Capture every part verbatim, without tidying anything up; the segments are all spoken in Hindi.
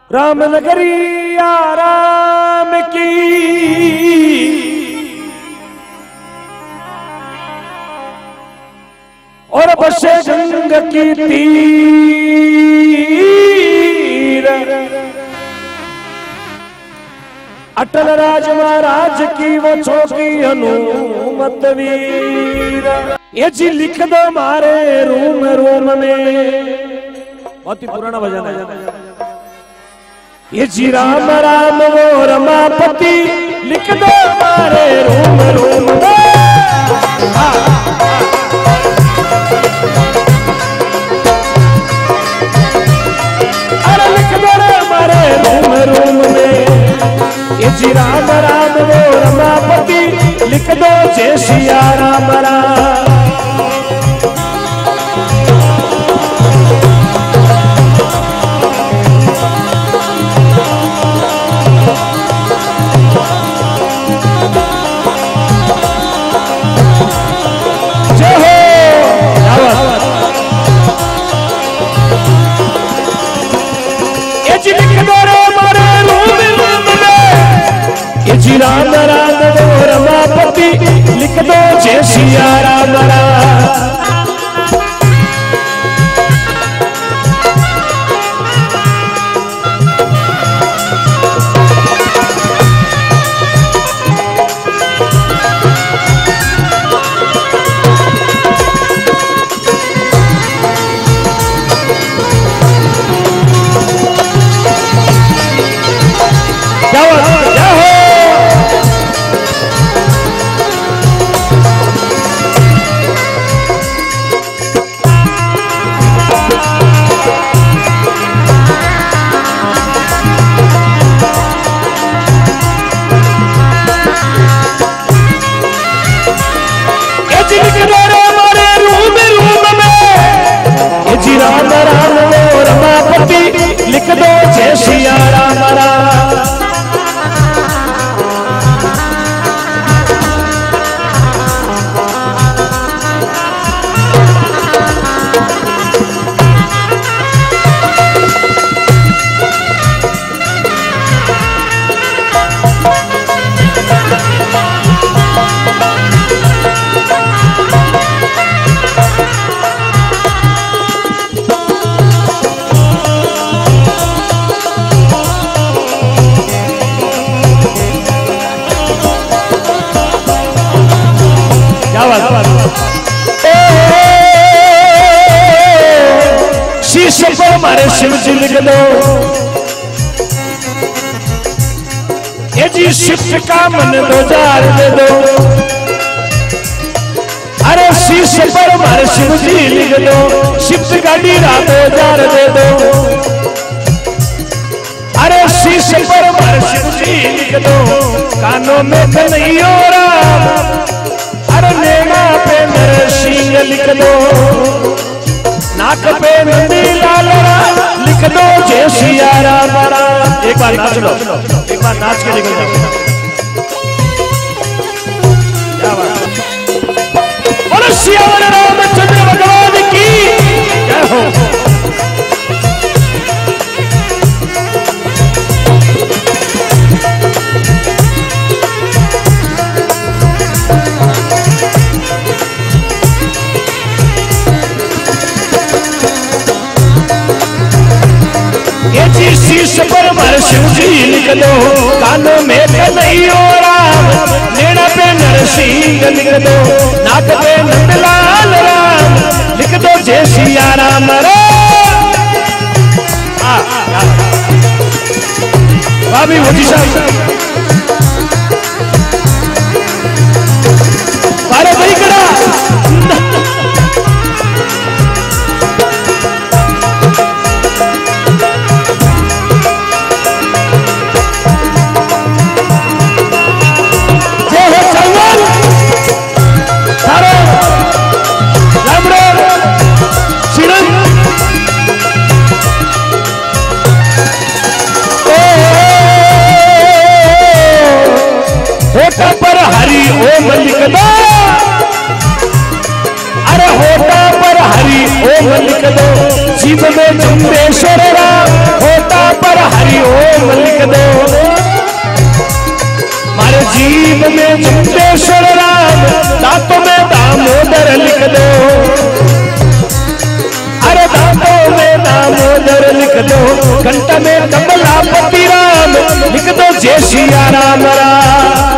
राम नगरी आराम की और बसे जंग की तीर अटल राज महाराज की वो चौकी हनुमत वीर। ये जी लिख दो मारे रूम रूम में, बहुत ही पुराना भजन है। ये जी राम राम वो रमापति लिख दो मारे रूम रूम में। अरे लिख दो मारे रूम रूम में। ये जी राम राम वो रमापति लिख दो जय सिया राम राम। राम राम वो रमापति लिख दो जय सिया राम राम। लिख दो जय सिया राम राम। शीश पर मारे शिव जी लिख दो। ये जी शिफ्ट का मन दो जार दे दो। अरे शीश पर मारे शिव जी लिख दो। शिफ्ट गाड़ी रात दो जार दे दो। अरे शीश पर मारे शिव जी लिख दो। कानों में कन्हैया राम। अरे नैना पे मेरे सिंह लिख दो। नाक पे नंदी लाल राम लिख दो जय सिया राम राम। एक बार नाच लो, एक बार नाच के निकल जाओ। क्या बात है। और सियावर रामचंद्र भगवान की जय हो। शीश पर मारे शिव जी लिख दो। कानों में कन्हैया राम। नैना पे नरसिंह लिख दो। नाक पे नंदलाल राम लिख दो जय सिया राम राम। भाभी मोदी साहब अरे भाई करा पर हरि ओम लिख दो। अरे होता पर हरि ओम लिख दो। जीव में चुंबेश्वर राम होता पर हरि जीव में जम्बेश्वर राम, दांतों में दामोदर लिख दो, अरे दांतों में दामोदर लिख दो, कंठ में कमलापति राम लिख दो, जय सिया राम राम।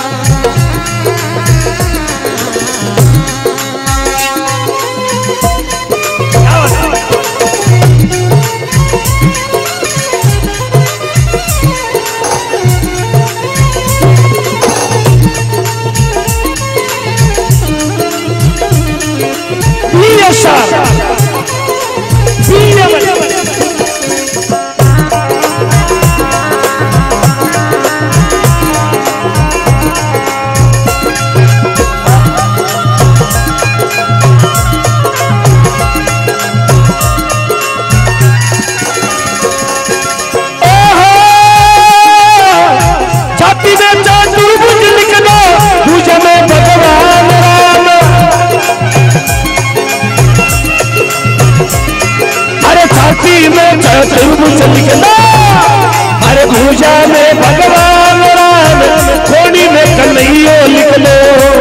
चतुर्भुज लिख दो, अरे भुजा में भगवान राम, खोड़ी में कन्हैया लिख दो,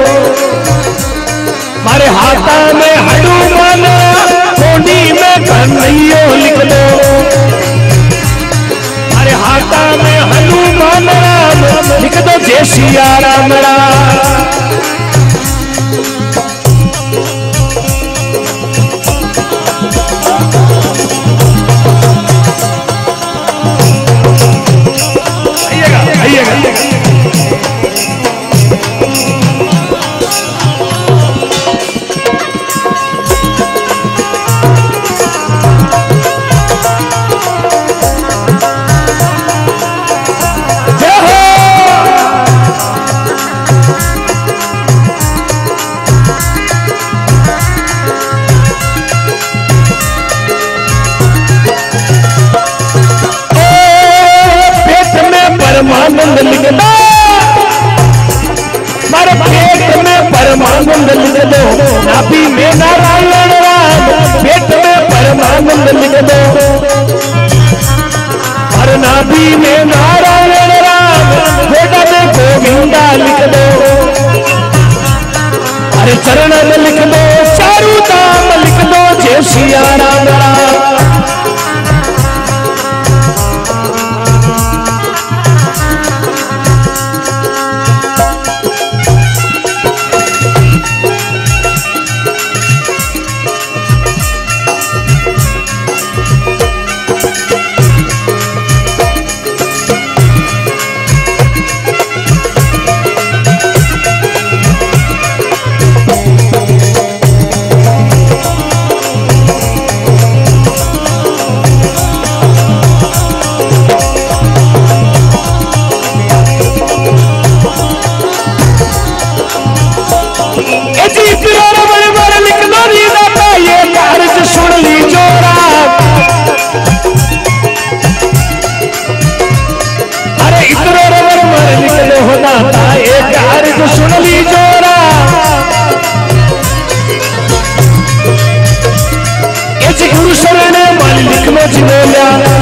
हमारे हाथा में हनुमान, खोड़ी में कन्हैया लिख दो, अरे हाथा में हनुमान राम लिख दो, जय सिया राम राम। परमानंद लिख दो, मारे पेट में परमानंद लिख दो, नाभि में नारायण राम, पेट में परमानंद लिख दो, और नाभि में नारायण राम, गोदा में गोविंदा लिख दो, अरे चरण में लिख दो, चारू धाम लिख दो, जय सिया राम राम। गुरु शरण मालिक में जिनेला